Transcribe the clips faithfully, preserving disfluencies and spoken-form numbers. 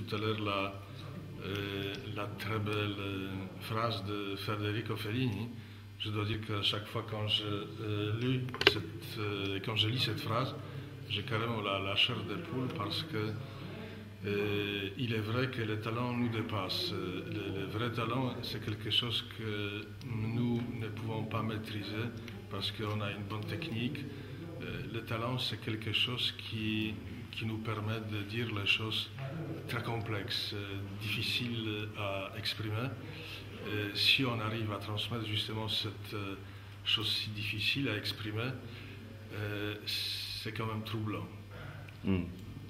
tout à l'heure la, euh, la très belle euh, phrase de Federico Fellini. Je dois dire qu'à chaque fois quand je, euh, lu cette, euh, quand je lis cette phrase, j'ai carrément la, la chair de poule parce que euh, il est vrai que le talent nous dépasse. Le, le vrai talent, c'est quelque chose que nous ne pouvons pas maîtriser parce qu'on a une bonne technique. Euh, le talent, c'est quelque chose qui, qui nous permet de dire les choses très complexes, euh, difficiles à exprimer. Euh, si on arrive à transmettre justement cette euh, chose si difficile à exprimer, euh, c'est quand même troublant. Mm.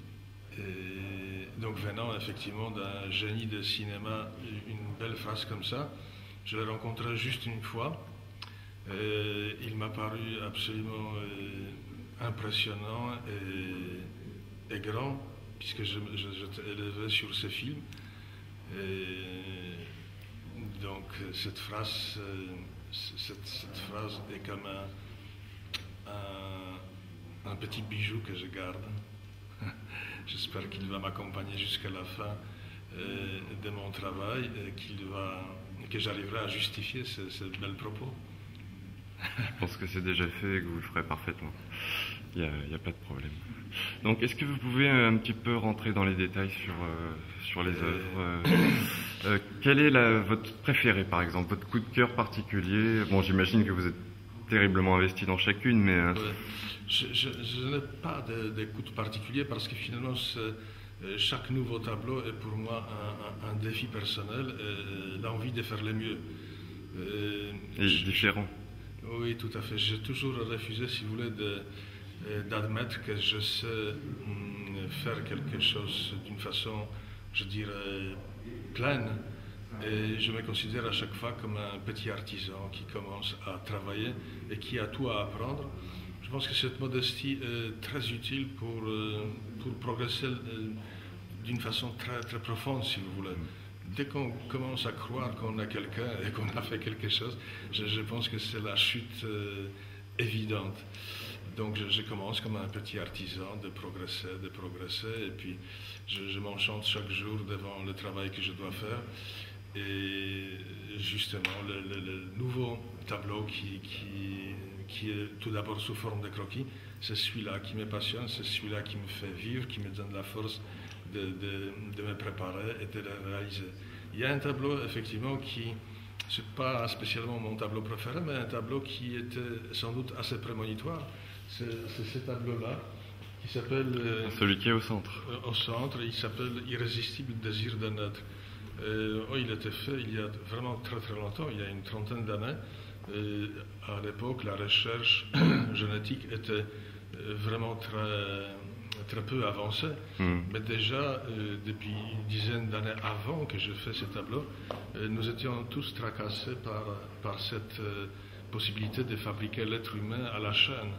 Et donc venant effectivement d'un génie de cinéma, une belle phrase comme ça, je l'ai rencontré juste une fois. Et il m'a paru absolument euh, impressionnant et, et grand, puisque je, je, j'étais élevé sur ce film. Et donc cette phrase, euh, cette, cette phrase est comme un, un, un petit bijou que je garde. J'espère qu'il va m'accompagner jusqu'à la fin euh, de mon travail et qu'il va, que j'arriverai à justifier ce, ce bel propos. Je pense que c'est déjà fait et que vous le ferez parfaitement. Il n'y a, il y a pas de problème. Donc, est-ce que vous pouvez un petit peu rentrer dans les détails sur, euh, sur les œuvres euh, euh, Quel est la, votre préféré, par exemple, votre coup de cœur particulier? Bon, j'imagine que vous êtes terriblement investi dans chacune, mais... Euh... Ouais. Je, je, je n'ai pas de, de coup de particulier parce que finalement, chaque nouveau tableau est pour moi un, un, un défi personnel et l'envie de faire le mieux. Et, et différent. Oui, tout à fait. J'ai toujours refusé, si vous voulez, de, d'admettre que je sais faire quelque chose d'une façon, je dirais, pleine. Et je me considère à chaque fois comme un petit artisan qui commence à travailler et qui a tout à apprendre. Je pense que cette modestie est très utile pour, pour progresser d'une façon très, très profonde, si vous voulez. Dès qu'on commence à croire qu'on a quelqu'un et qu'on a fait quelque chose, je, je pense que c'est la chute euh, évidente. Donc je, je commence comme un petit artisan de progresser, de progresser, et puis je, je m'enchante chaque jour devant le travail que je dois faire. Et justement, le, le, le nouveau tableau qui, qui, qui est tout d'abord sous forme de croquis, c'est celui-là qui me passionne, c'est celui-là qui me fait vivre, qui me donne la force de, de, de me préparer et de le réaliser. Il y a un tableau, effectivement, qui, c'est pas spécialement mon tableau préféré, mais un tableau qui était sans doute assez prémonitoire. C'est, c'est ce tableau-là, qui s'appelle... Euh, Celui qui est au centre. Euh, au centre, il s'appelle « Irrésistible désir de naître ». Euh, oh, il était fait il y a vraiment très très longtemps, il y a une trentaine d'années. Euh, à l'époque, la recherche génétique était euh, vraiment très, très peu avancée. Mm. Mais déjà, euh, depuis une dizaine d'années avant que je fais ce tableau, euh, nous étions tous tracassés par, par cette euh, possibilité de fabriquer l'être humain à la chaîne.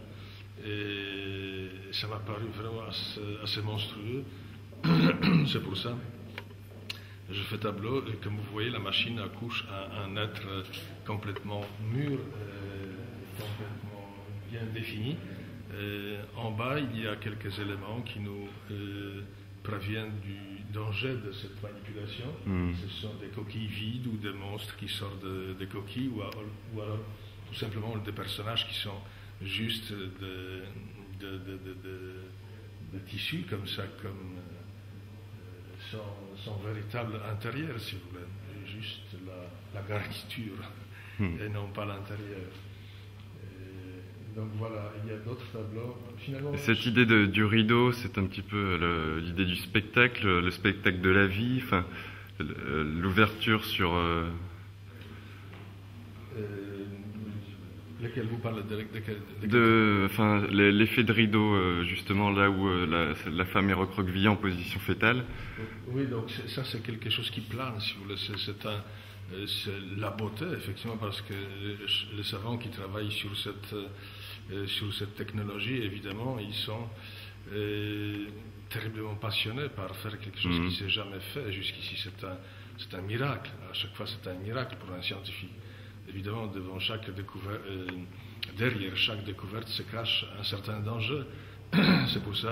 Et ça m'a paru vraiment assez, assez monstrueux. C'est pour ça. Je fais tableau et comme vous voyez, la machine accouche un, un être complètement mûr, euh, complètement bien défini. Euh, en bas, il y a quelques éléments qui nous euh, préviennent du danger de cette manipulation. Mm. Ce sont des coquilles vides ou des monstres qui sortent de, des coquilles ou, à, ou alors tout simplement des personnages qui sont juste de, de, de, de, de, de tissus comme ça, comme... Son, son véritable intérieur, si vous voulez, juste la, la garniture hmm. et non pas l'intérieur. Et donc voilà, il y a d'autres tableaux. Finalement, cette idée de, du rideau, c'est un petit peu le, l'idée du spectacle, le spectacle de la vie, enfin, l'ouverture sur... Euh... Euh, Lesquels vous parlez de, de, de, de, de enfin, l'effet de rideau, justement, là où la, la femme est recroquevillée en position fétale. Oui, donc ça, c'est quelque chose qui plane, si vous voulez. C'est, c'est, un, c'est la beauté, effectivement, parce que les savants qui travaillent sur cette, sur cette technologie, évidemment, ils sont euh, terriblement passionnés par faire quelque chose mmh. qui ne s'est jamais fait. Jusqu'ici, c'est un, c'est un miracle. À chaque fois, c'est un miracle pour un scientifique. Évidemment, devant chaque découverte, euh, derrière chaque découverte se cache un certain danger. C'est pour ça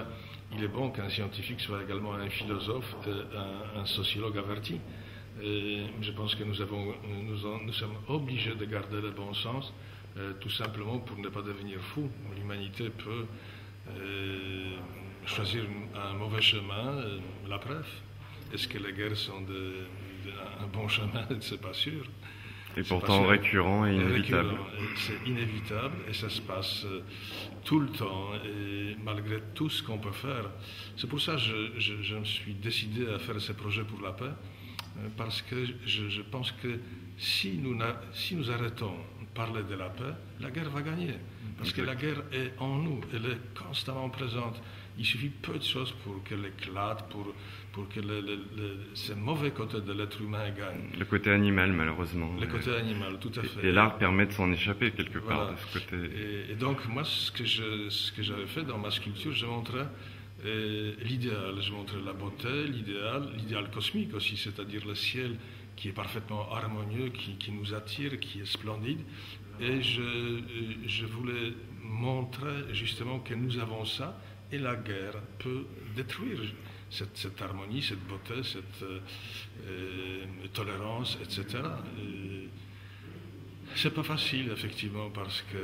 il est bon qu'un scientifique soit également un philosophe, un, un sociologue averti. Et je pense que nous, avons, nous, en, nous sommes obligés de garder le bon sens, euh, tout simplement pour ne pas devenir fou. L'humanité peut euh, choisir un mauvais chemin, euh, la preuve. Est-ce que les guerres sont de, de, un bon chemin? C'est pas sûr. Et pourtant récurrent et inévitable. C'est inévitable et ça se passe euh, tout le temps et malgré tout ce qu'on peut faire. C'est pour ça que je, je, je me suis décidé à faire ce projet pour la paix, euh, parce que je, je pense que si nous, si nous arrêtons de parler de la paix, la guerre va gagner. Parce que la guerre est en nous, elle est constamment présente. Il suffit peu de choses pour qu'elle éclate, pour, pour que le, le, le, ce mauvais côté de l'être humain gagne. Le côté animal, malheureusement. Le côté animal, tout à fait. Et, et l'art permet de s'en échapper quelque part voilà. de ce côté. Et, et donc, moi, ce que, je, ce que j'avais fait dans ma sculpture, je montrais euh, l'idéal. Je montrais la beauté, l'idéal, l'idéal cosmique aussi, c'est-à-dire le ciel qui est parfaitement harmonieux, qui, qui nous attire, qui est splendide. Et je, je voulais montrer justement que nous avons ça. Et la guerre peut détruire cette, cette harmonie, cette beauté, cette euh, euh, tolérance, et cetera. C'est pas facile, effectivement, parce que,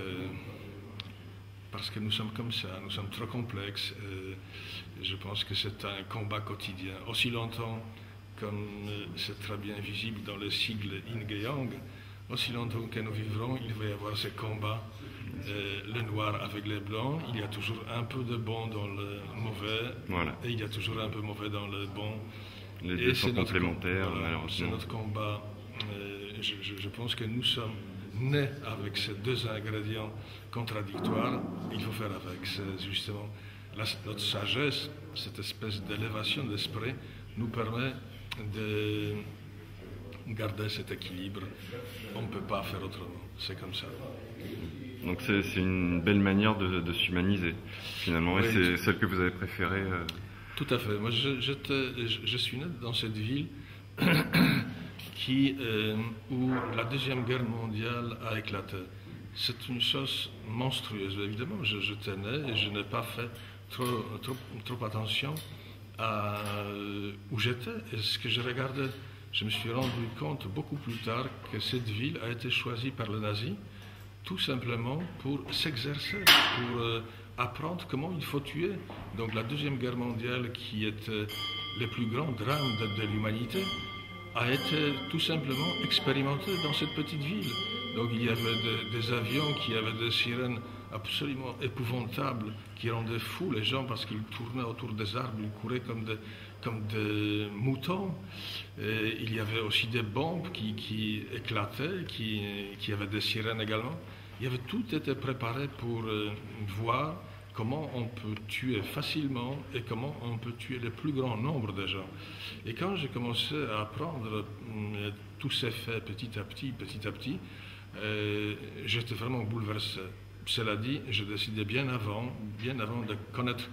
parce que nous sommes comme ça, nous sommes trop complexes. Euh, je pense que c'est un combat quotidien. Aussi longtemps, comme c'est très bien visible dans le sigle Yin et Yang, aussi longtemps que nous vivrons, il va y avoir ces combats. Euh, le noir avec les blancs, il y a toujours un peu de bon dans le mauvais, voilà. Et il y a toujours un peu mauvais dans le bon. Les deux sont complémentaires, voilà, malheureusement. C'est notre combat. Euh, je, je, je pense que nous sommes nés avec ces deux ingrédients contradictoires. Il faut faire avec. C'est justement la, notre sagesse, cette espèce d'élévation d'esprit, nous permet de garder cet équilibre. On ne peut pas faire autrement. C'est comme ça. Donc c'est, c'est une belle manière de, de s'humaniser, finalement, oui, et c'est celle que vous avez préférée. Euh... Tout à fait. Moi, je, je, te, je, je suis né dans cette ville qui, euh, où la Deuxième Guerre mondiale a éclaté. C'est une chose monstrueuse. Évidemment, je, je tenais et je n'ai pas fait trop, trop, trop attention à où j'étais et ce que je regardais. Je me suis rendu compte beaucoup plus tard que cette ville a été choisie par les nazis tout simplement pour s'exercer, pour euh, apprendre comment il faut tuer. Donc la Deuxième Guerre mondiale, qui était le plus grand drame de, de l'humanité, a été tout simplement expérimentée dans cette petite ville. Donc il y avait de, des avions qui avaient des sirènes absolument épouvantables, qui rendaient fous les gens parce qu'ils tournaient autour des arbres, ils couraient comme des, comme des moutons. Et il y avait aussi des bombes qui, qui éclataient, qui, qui avaient des sirènes également. Il y avait tout été préparé pour euh, voir comment on peut tuer facilement et comment on peut tuer le plus grand nombre de gens. Et quand j'ai commencé à apprendre euh, tous ces faits petit à petit, petit à petit, euh, j'étais vraiment bouleversé. Cela dit, je décidais bien avant, bien avant de connaître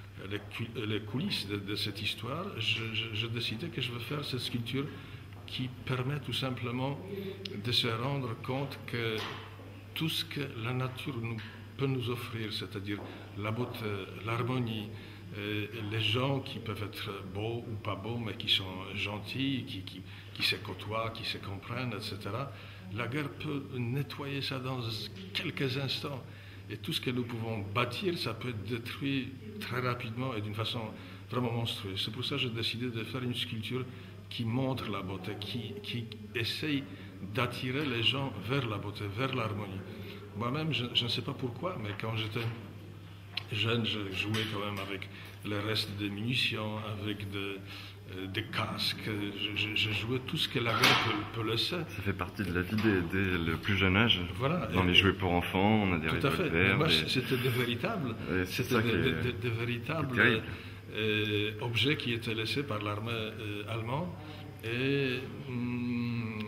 les, les coulisses de, de cette histoire, je, je, je décidais que je veux faire cette sculpture qui permet tout simplement de se rendre compte que tout ce que la nature nous, peut nous offrir, c'est-à-dire la beauté, l'harmonie, euh, les gens qui peuvent être beaux ou pas beaux, mais qui sont gentils, qui, qui, qui se côtoient, qui se comprennent, et cetera. La guerre peut nettoyer ça dans quelques instants. Et tout ce que nous pouvons bâtir, ça peut être détruit très rapidement et d'une façon vraiment monstrueuse. C'est pour ça que j'ai décidé de faire une sculpture qui montre la beauté, qui, qui essaye d'attirer les gens vers la beauté, vers l'harmonie. Moi-même, je, je ne sais pas pourquoi, mais quand j'étais jeune, je jouais quand même avec le reste des munitions, avec de, euh, des casques. Je, je, je jouais tout ce que la guerre peut, peut laisser. Ça fait partie de la vie dès, dès le plus jeune âge. Voilà. Dans et, les jouets pour enfants, on a des revolvers. Moi, des... c'était des véritables, c'était des, des, des, des véritables euh, objets qui étaient laissés par l'armée euh, allemande. Et hum,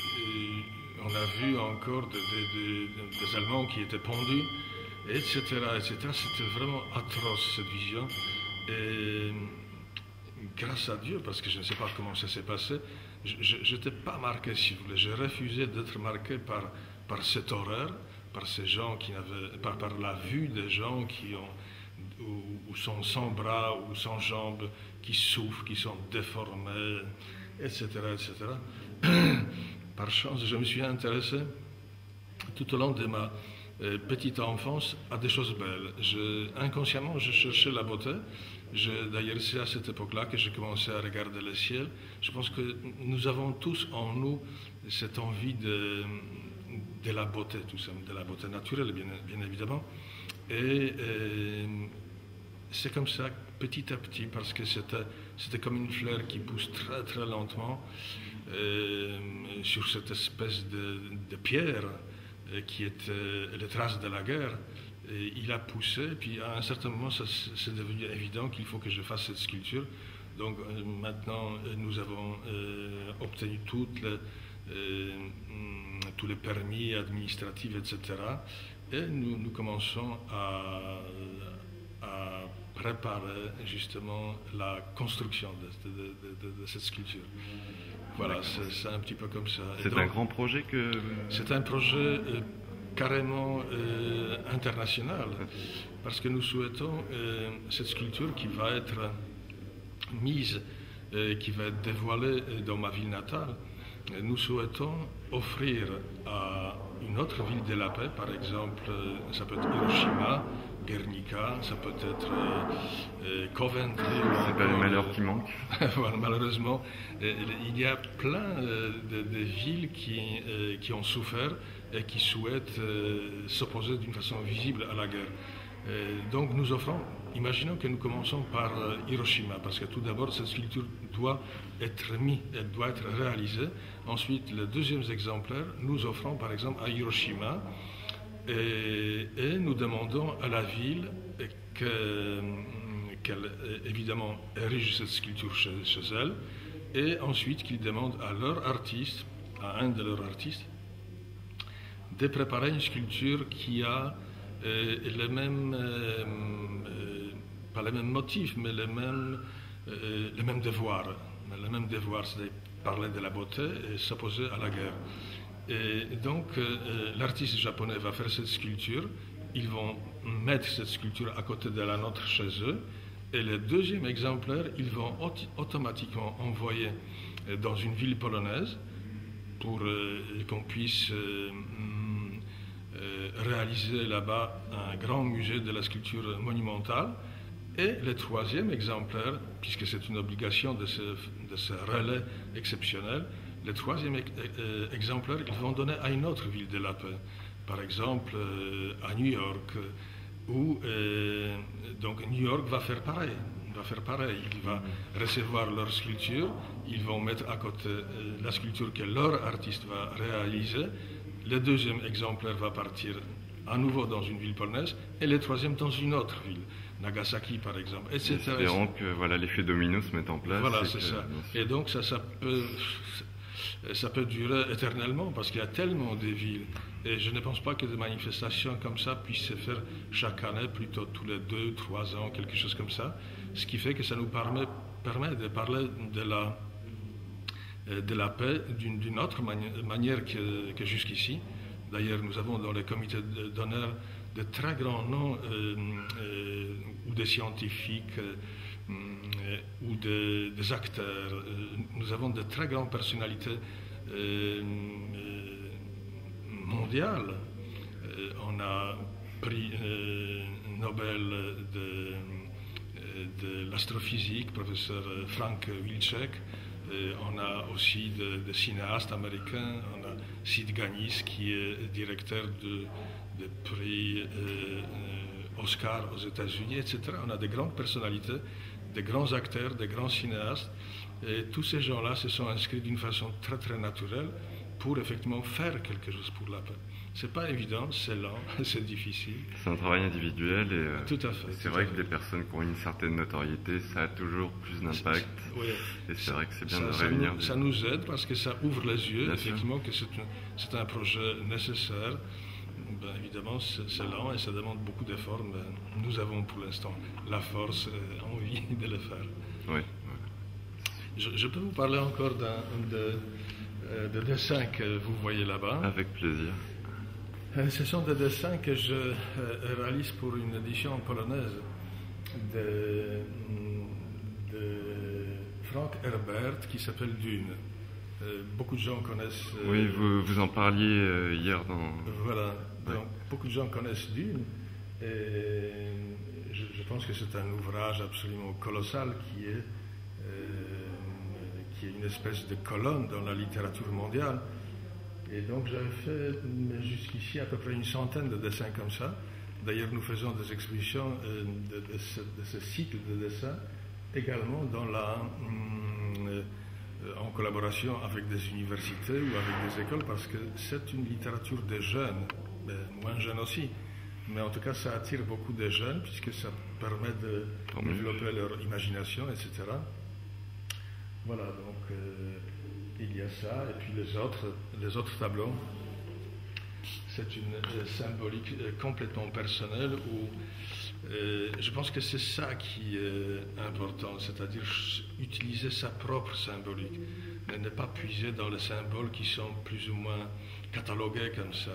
on a vu encore des, des, des Allemands qui étaient pendus, et cetera, et cetera. C'était vraiment atroce, cette vision. Et grâce à Dieu, parce que je ne sais pas comment ça s'est passé, je n'étais pas marqué, si vous voulez. J'ai refusé d'être marqué par, par cette horreur, par ces gens qui n'avaient, par, par la vue des gens qui ont, où, où sont sans bras ou sans jambes, qui souffrent, qui sont déformés, et cetera, et cetera. Par chance, je me suis intéressé tout au long de ma euh, petite enfance à des choses belles. Je, inconsciemment, je cherchais la beauté. Je, d'ailleurs, c'est à cette époque-là que j'ai commencé à regarder le ciel. Je pense que nous avons tous en nous cette envie de, de la beauté, tout ça, de la beauté naturelle, bien, bien évidemment. Et euh, c'est comme ça, petit à petit, parce que c'était, c'était comme une fleur qui pousse très très lentement euh, sur cette espèce de, de pierre euh, qui est euh, les traces de la guerre. Et il a poussé, puis à un certain moment, ça, c'est devenu évident qu'il faut que je fasse cette sculpture. Donc euh, maintenant, nous avons euh, obtenu toutes les, euh, tous les permis administratifs, et cetera. Et nous, nous commençons à, à préparer justement la construction de, de, de, de, de cette sculpture. Voilà, c'est, c'est un petit peu comme ça. C'est donc un grand projet que... C'est un projet euh, carrément euh, international, parce que nous souhaitons euh, cette sculpture qui va être mise, euh, qui va être dévoilée dans ma ville natale. Nous souhaitons offrir à une autre ville de la paix, par exemple, ça peut être Hiroshima, Guernica, ça peut être euh, Coventry. C'est pas les malheurs qui manquent. Voilà, malheureusement, euh, il y a plein euh, de, de villes qui, euh, qui ont souffert et qui souhaitent euh, s'opposer d'une façon visible à la guerre. Euh, donc nous offrons, imaginons que nous commençons par euh, Hiroshima, parce que tout d'abord cette sculpture doit être mise, elle doit être réalisée. Ensuite, le deuxième exemplaire, nous offrons par exemple à Hiroshima, et, et nous demandons à la ville que, qu'elle évidemment érige cette sculpture chez, chez elle, et ensuite qu'ils demandent à leur artiste, à un de leurs artistes, de préparer une sculpture qui a euh, les mêmes, euh, euh, pas les mêmes motifs, mais les mêmes, euh, les mêmes devoirs. Les mêmes devoirs, c'est-à-dire parler de la beauté et s'opposer à la guerre. Et donc, euh, l'artiste japonais va faire cette sculpture, ils vont mettre cette sculpture à côté de la nôtre chez eux, et le deuxième exemplaire, ils vont auto- automatiquement envoyer euh, dans une ville polonaise pour euh, qu'on puisse euh, euh, réaliser là-bas un grand musée de la sculpture monumentale. Et le troisième exemplaire, puisque c'est une obligation de ce, de ce relais exceptionnel, le troisième euh, exemplaire, ils vont donner à une autre ville de la paix, par exemple euh, à New York, où euh, donc New York va faire pareil. Va faire pareil. Il va recevoir leur sculpture, ils vont mettre à côté euh, la sculpture que leur artiste va réaliser. Le deuxième exemplaire va partir à nouveau dans une ville polonaise et le troisième dans une autre ville, Nagasaki par exemple, et cetera. Espérons que voilà, l'effet domino se mette en place. Voilà, et c'est que... ça. Et donc ça, ça peut, ça peut durer éternellement parce qu'il y a tellement de villes. Et je ne pense pas que des manifestations comme ça puissent se faire chaque année, plutôt tous les deux, trois ans, quelque chose comme ça. Ce qui fait que ça nous permet, permet de parler de la, de la paix d'une, d'une autre mani- manière que, que jusqu'ici. D'ailleurs, nous avons dans les comités d'honneur de très grands noms, euh, euh, ou des scientifiques, euh, ou de, des acteurs. Euh, nous avons de très grandes personnalités euh, mondiales. Euh, on a prix euh, Nobel de, de l'astrophysique, professeur Frank Wilczek. Euh, on a aussi des de cinéastes américains. On a Sid Ganis qui est directeur de, de prix euh, euh, Oscar aux États-Unis, et cetera. On a de grandes personnalités, de grands acteurs, de grands cinéastes. Et tous ces gens-là se sont inscrits d'une façon très très naturelle pour effectivement faire quelque chose pour la paix. C'est pas évident, c'est lent, c'est difficile. C'est un travail individuel et euh, tout à fait. C'est tout vrai à que fait. des personnes qui ont une certaine notoriété, ça a toujours plus d'impact. Oui. Et c'est vrai que c'est bien ça, de ça réunir. Nous, des... Ça nous aide parce que ça ouvre les yeux, bien effectivement, sûr. que c'est un, c'est un projet nécessaire. Ben, évidemment, c'est, c'est lent et ça demande beaucoup d'efforts, mais nous avons pour l'instant la force et l'envie de le faire. Oui. Je, je peux vous parler encore d'un de, de dessin que vous voyez là-bas. Avec plaisir. Ce sont des dessins que je réalise pour une édition polonaise. de, de Frank Herbert qui s'appelle Dune. Euh, beaucoup de gens connaissent... Euh, oui, vous, vous en parliez euh, hier dans... Voilà, ouais. donc beaucoup de gens connaissent Dune. Et je, je pense que c'est un ouvrage absolument colossal qui est, euh, qui est une espèce de colonne dans la littérature mondiale. Et donc j'avais fait jusqu'ici à peu près une centaine de dessins comme ça. D'ailleurs, nous faisons des expositions euh, de, de, ce, de ce cycle de dessins également dans la, euh, en collaboration avec des universités ou avec des écoles, parce que c'est une littérature des jeunes, mais moins jeunes aussi. Mais en tout cas, ça attire beaucoup de jeunes puisque ça permet de développer leur imagination, et cetera. Voilà, donc euh, il y a ça. Et puis les autres, les autres tableaux, c'est une euh, symbolique euh, complètement personnelle où euh, je pense que c'est ça qui est important, c'est-à-dire utiliser sa propre symbolique, mais ne pas puiser dans les symboles qui sont plus ou moins catalogués comme ça.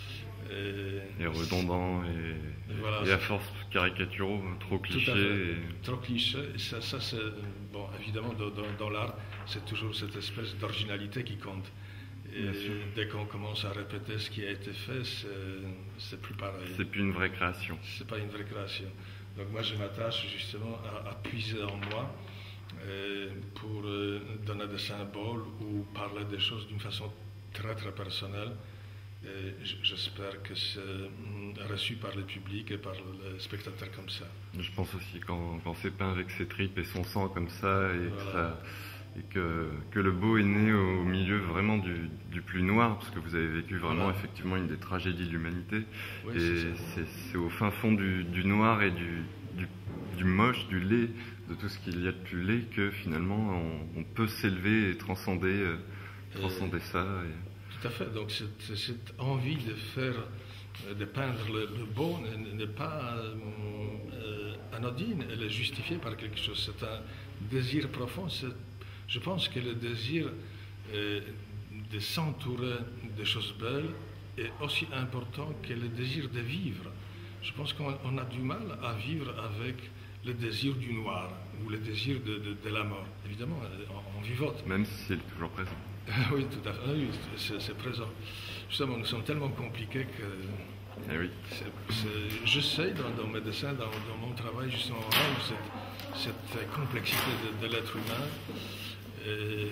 Et, et redondant et, voilà, et à force caricaturaux, trop clichés. Et... Trop clichés, et ça, ça c'est, bon, évidemment dans, dans, dans l'art, c'est toujours cette espèce d'originalité qui compte. Et dès qu'on commence à répéter ce qui a été fait, c'est plus pareil. C'est plus une vraie création. C'est pas une vraie création. Donc moi je m'attache justement à, à puiser en moi euh, pour euh, donner des symboles ou parler des choses d'une façon très très personnelle. J'espère que c'est reçu par le public et par les spectateurs comme ça. Je pense aussi quand, quand c'est peint avec ses tripes et son sang comme ça, et, voilà. que, ça, et que, que le beau est né au milieu vraiment du, du plus noir, parce que vous avez vécu vraiment voilà. effectivement une des tragédies de l'humanité. Oui, et c'est au fin fond du, du noir et du, du, du moche, du laid, de tout ce qu'il y a de plus laid, que finalement on, on peut s'élever et transcender, euh, transcender et... ça. Et... Tout à fait, donc cette, cette envie de faire, de peindre le, le beau n'est pas euh, anodine, elle est justifiée par quelque chose, c'est un désir profond. Je pense que le désir euh, de s'entourer de choses belles est aussi important que le désir de vivre. Je pense qu'on a du mal à vivre avec le désir du noir ou le désir de, de, de la mort. Évidemment, on, on vivote. Même si c'est toujours présent. Oui, tout à fait. Oui, c'est présent. Justement, nous sommes tellement compliqués que eh oui. j'essaie dans, dans mes dessins, dans, dans mon travail, justement, rendre cette, cette complexité de, de l'être humain. Et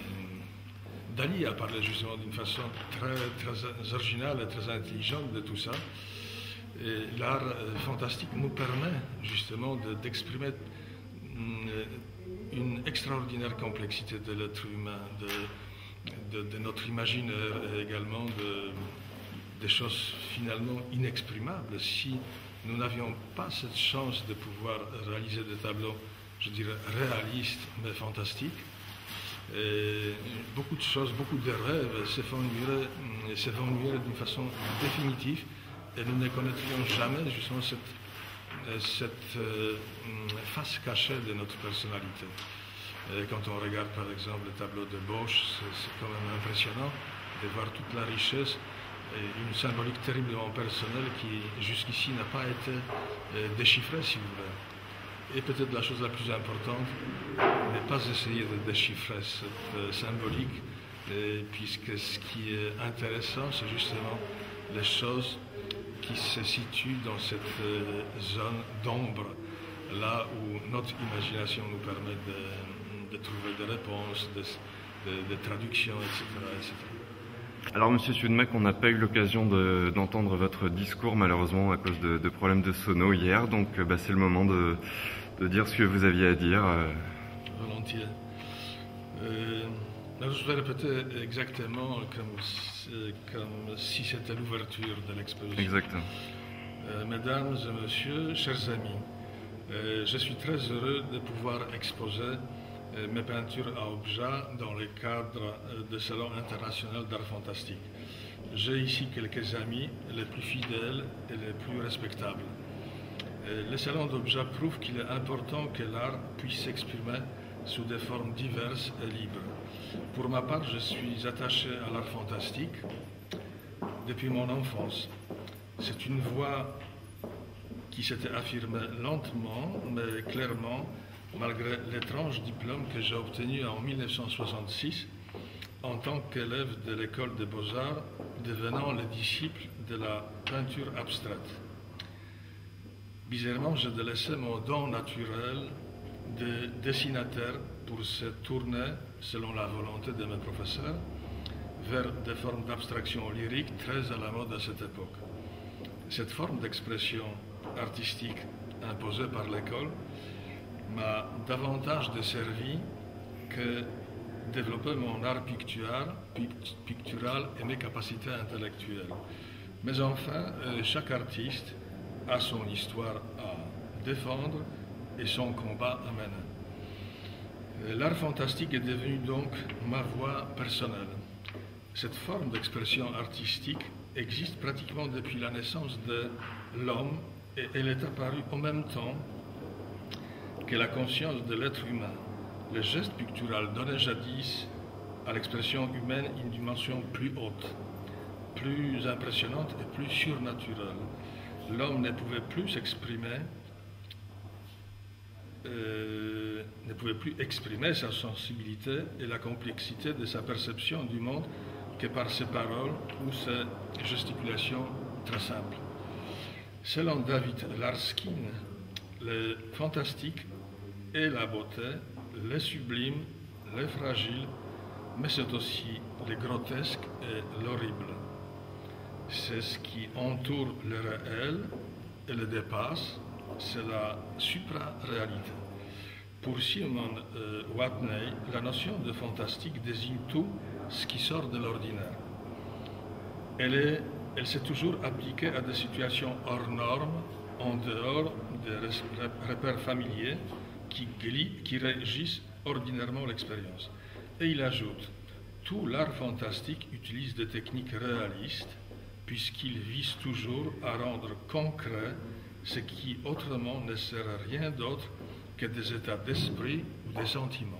Dali a parlé justement d'une façon très, très originale et très intelligente de tout ça. L'art fantastique nous permet justement d'exprimer de, une extraordinaire complexité de l'être humain, de, de, de notre imaginaire et également de, des choses finalement inexprimables. Si nous n'avions pas cette chance de pouvoir réaliser des tableaux, je dirais, réalistes mais fantastiques, et beaucoup de choses, beaucoup de rêves s'évanouiraient d'une façon définitive et nous ne connaîtrions jamais justement cette, cette euh, face cachée de notre personnalité. Et quand on regarde par exemple le tableau de Bosch, c'est quand même impressionnant de voir toute la richesse et une symbolique terriblement personnelle qui jusqu'ici n'a pas été euh, déchiffrée, si vous voulez. Et peut-être la chose la plus importante n'est pas essayer de déchiffrer cette euh, symbolique, et puisque ce qui est intéressant, c'est justement les choses qui se situent dans cette euh, zone d'ombre, là où notre imagination nous permet de, de trouver des réponses, des de, de traductions, et cetera, et cetera. Alors, Monsieur Suedmec, on n'a pas eu l'occasion d'entendre de, votre discours, malheureusement, à cause de, de problèmes de sono hier, donc bah, c'est le moment de, de dire ce que vous aviez à dire. Euh... Volontiers. Euh, je vais répéter exactement comme, comme si c'était l'ouverture de l'exposition. Exactement. Euh, mesdames et messieurs, chers amis, euh, je suis très heureux de pouvoir exposer mes peintures à objets dans le cadre du Salon international d'art fantastique. J'ai ici quelques amis, les plus fidèles et les plus respectables. Le Salon d'objets prouve qu'il est important que l'art puisse s'exprimer sous des formes diverses et libres. Pour ma part, je suis attaché à l'art fantastique depuis mon enfance. C'est une voie qui s'était affirmé lentement, mais clairement, malgré l'étrange diplôme que j'ai obtenu en mille neuf cent soixante-six en tant qu'élève de l'école des beaux-arts, devenant le disciple de la peinture abstraite. Bizarrement, j'ai délaissé mon don naturel de dessinateur pour se tourner, selon la volonté de mes professeurs, vers des formes d'abstraction lyrique très à la mode à cette époque. Cette forme d'expression artistique imposée par l'école m'a davantage desservi que développer mon art pictural, pictural et mes capacités intellectuelles. Mais enfin, chaque artiste a son histoire à défendre et son combat à mener. L'art fantastique est devenu donc ma voie personnelle. Cette forme d'expression artistique existe pratiquement depuis la naissance de l'homme et elle est apparue en même temps que la conscience de l'être humain. Le geste pictural donnait jadis à l'expression humaine une dimension plus haute, plus impressionnante et plus surnaturelle. L'homme ne pouvait plus s'exprimer, euh, ne pouvait plus exprimer sa sensibilité et la complexité de sa perception du monde que par ses paroles ou ses gesticulations très simples. Selon David Larskin, le fantastique est la beauté, le sublime, le fragile, mais c'est aussi le grotesque et l'horrible. C'est ce qui entoure le réel et le dépasse, c'est la supra-réalité. Pour Simon euh, Watney, la notion de fantastique désigne tout ce qui sort de l'ordinaire. Elle est, elle s'est toujours appliquée à des situations hors normes, en dehors des repères familiers qui, qui régissent ordinairement l'expérience. Et il ajoute, tout l'art fantastique utilise des techniques réalistes puisqu'il vise toujours à rendre concret ce qui autrement ne serait rien d'autre que des états d'esprit ou des sentiments.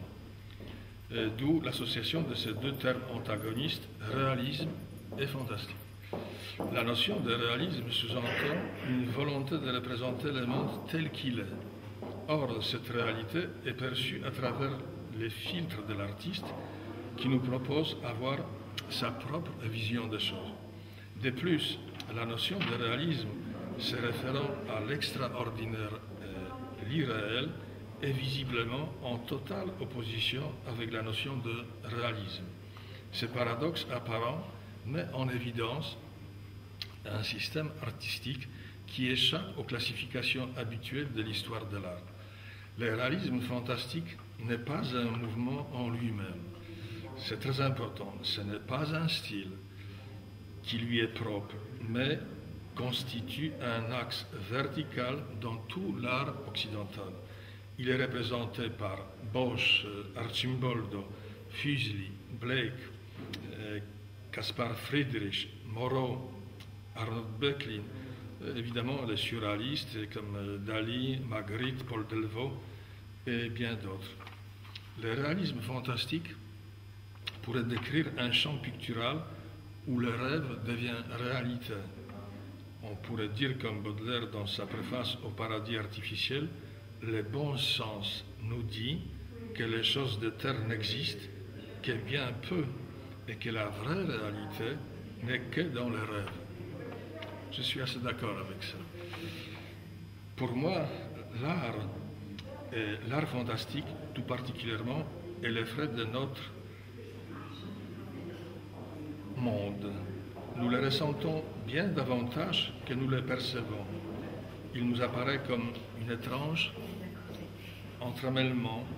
D'où l'association de ces deux termes antagonistes, réalisme et fantastique. La notion de réalisme sous-entend une volonté de représenter le monde tel qu'il est. Or, cette réalité est perçue à travers les filtres de l'artiste qui nous propose d'avoir sa propre vision des choses. De plus, la notion de réalisme se référant à l'extraordinaire et l'irréel est visiblement en totale opposition avec la notion de réalisme. Ce paradoxe apparent met en évidence un système artistique qui échappe aux classifications habituelles de l'histoire de l'art. Le réalisme fantastique n'est pas un mouvement en lui-même. C'est très important. Ce n'est pas un style qui lui est propre, mais constitue un axe vertical dans tout l'art occidental. Il est représenté par Bosch, Arcimboldo, Fuseli, Blake, euh, Caspar Friedrich, Moreau, Arnold Böcklin, évidemment les surréalistes comme Dali, Magritte, Paul Delvaux et bien d'autres. Le réalisme fantastique pourrait décrire un champ pictural où le rêve devient réalité. On pourrait dire comme Baudelaire dans sa préface au Paradis artificiel, le bon sens nous dit que les choses de terre n'existent que bien peu et que la vraie réalité n'est que dans les rêves. Je suis assez d'accord avec ça. Pour moi, l'art, et l'art fantastique tout particulièrement, est le fruit de notre monde. Nous le ressentons bien davantage que nous le percevons. Il nous apparaît comme une étrange entremêlement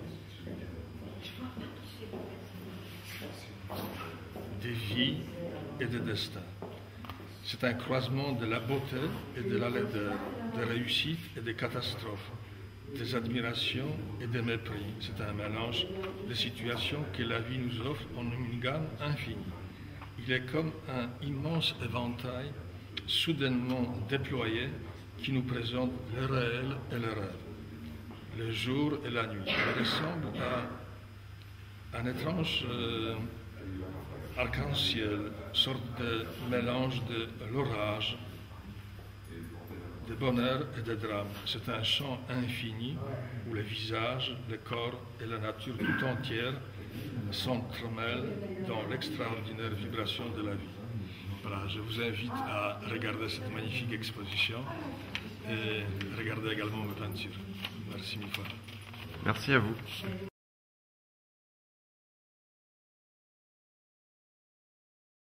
des vies et des destins. C'est un croisement de la beauté et de la laideur, des réussites et des catastrophes, des admirations et des mépris. C'est un mélange de situations que la vie nous offre en une gamme infinie. Il est comme un immense éventail soudainement déployé qui nous présente le réel et le rêve, le jour et la nuit. Il ressemble à un étrange euh, arc-en-ciel, sorte de mélange de l'orage, de bonheur et de drame. C'est un chant infini où le visage, le corps et la nature tout entière s'entremêlent dans l'extraordinaire vibration de la vie. Voilà, je vous invite à regarder cette magnifique exposition et regarder également mes peintures. Merci mille fois. Merci à vous.